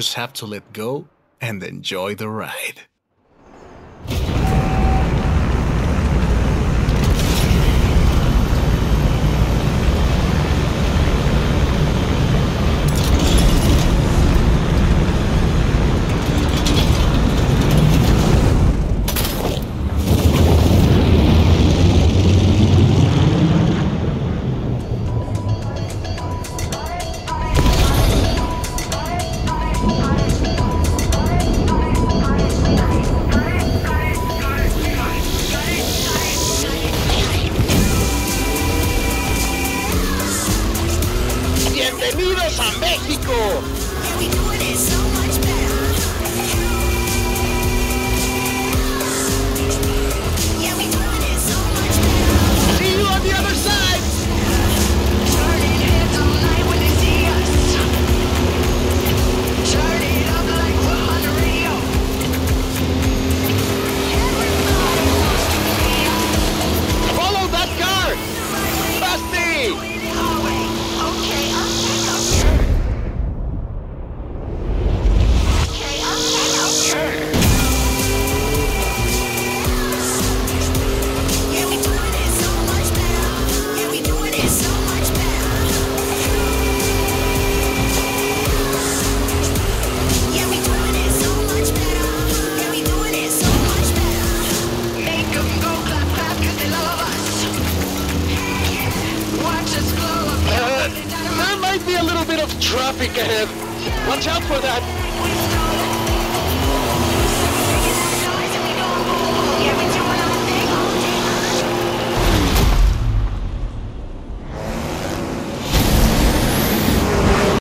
just have to let go and enjoy the ride. ¡Bienvenidos a México! See you on the other side! Turning heads all night when they see us. Turn it up like we're on the radio. Everybody wants to be us. Follow that car! Trust me! There might be a little bit of traffic ahead. Watch out for that.